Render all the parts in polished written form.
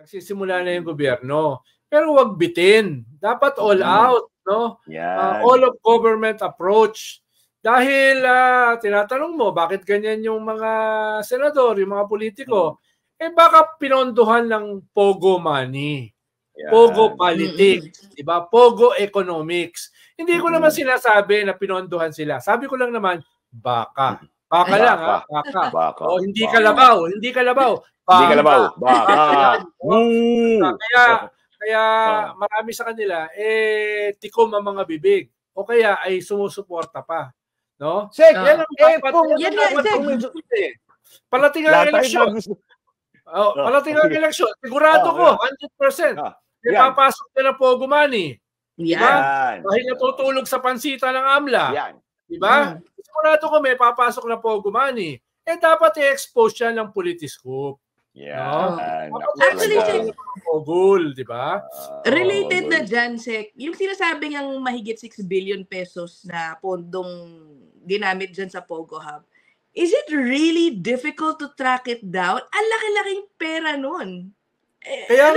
nagsisimula na yung gobyerno. Pero wag bitin. Dapat all out, no? All of government approach. Dahil tinatanong mo, bakit ganyan yung mga senador, yung mga politiko? Baka pinondohan ng Pogo money. Pogo politics, diba? Pogo economics. Hindi ko naman sinasabi na pinondohan sila. Sabi ko lang naman, baka. Baka lang, ha? Baka. O, hindi kalabaw. Hindi kalabaw. Hindi kalabaw. Baka. Kaya marami sa kanila, tikom ang mga bibig. O kaya ay sumusuporta pa. No? Sek, palating ang eleksyon. Palating ang eleksyon. Sigurado ko, 100%. May papasok na ng Pogo money. Diba? Dahil natutulog sa pansita ng AMLA. Diba? Sigurado ko may papasok na Pogo money. Dapat i-expose siya ng politiscope. Actually, Pogol, diba? Related na dyan, Sek, yung sinasabi niyang mahigit 6 billion pesos na pondong ginamit dyan sa Pogo Hub, is it really difficult to track it down? Ang laki-laking pera nun. Kaya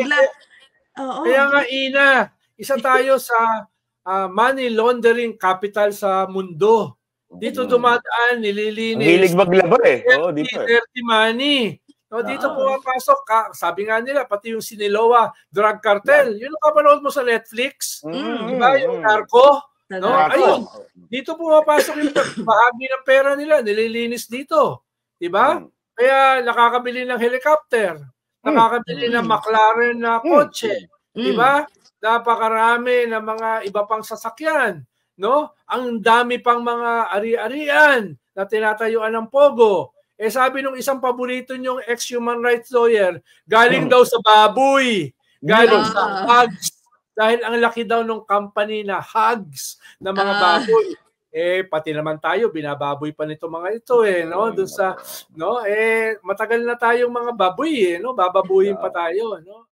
nga, Ina, isa tayo sa money laundering capital sa mundo. Dito dumadaan, nililinis. Hilig maglaba Dirty money. No, dito pumapasok, sabi nga nila, pati yung Sinaloa drug cartel. Yun ang kapanood mo sa Netflix. Diba? Yung narco. No? Ayun. Dito pumapasok yung bahagi ng pera nila. Nililinis dito. Diba? Kaya nakakabili ng helicopter. Nakakabili ng McLaren na kotse. Diba? Napakarami ng mga iba pang sasakyan. No? Ang dami pang mga ari-arian na tinatayuan ng Pogo. Sabi nung isang paborito niyong ex-human rights lawyer, galing daw sa baboy, galing sa hogs. Dahil ang laki daw ng company na hogs na mga baboy. Pati naman tayo, binababoy pa nito mga ito no? Doon sa, no? Matagal na tayong mga baboy no? Bababuhin pa tayo, no?